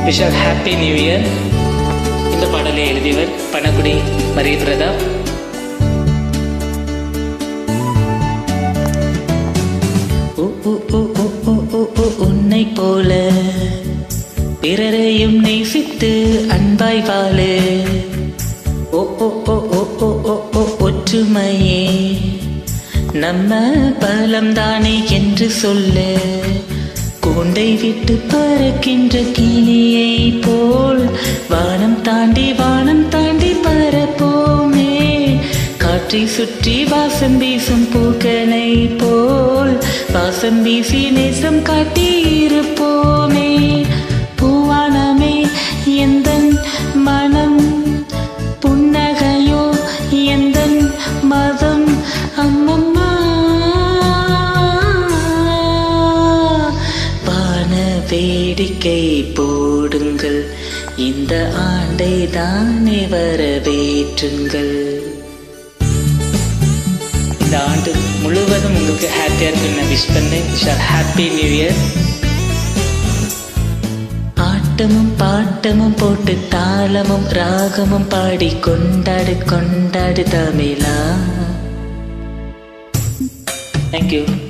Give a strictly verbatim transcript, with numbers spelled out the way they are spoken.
Vishal happy new year. இந்த பாடலை எழுதியவர் பணக்குடி மரிய பிரதாப். உன்னை போல பிறரையும் நேசித்து அன்பாய் வாழு. ஓ ஓ ஓ ஓ ஓ ஓ ஓ ஒற்றுமையே நம்ம பலம் தானே என்று சொல்லு. கூண்டை விட்டு பறக்கின்ற கிளியை போல் வானம் தாண்டி வானம் தாண்டி பறப்போமே. காற்றை சுற்றி வாசம் வீசும் பூக்களை போல் வாசம் வீசி நேசம் காட்டி இருப்போமே. பூவானமே எந்தன் மனம், புன்னகையோ எந்தன் மதம். அம்மம்மா வான வேடிக்கை போடுங்கள், இந்த ஆண்டை தானே வரவேற்றுங்கள். இந்த ஆண்டு முழுவதும் உங்களுக்கு ஹாப்பியாக இருக்குன்னு நான் விஷ் பண்ணேன். Vishal happy new year. ஆட்டமும் பாட்டமும் போட்டு தாளமும் ராகமும் பாடி கொண்டாடு கொண்டாடு தமிழா. தேங்க்யூ.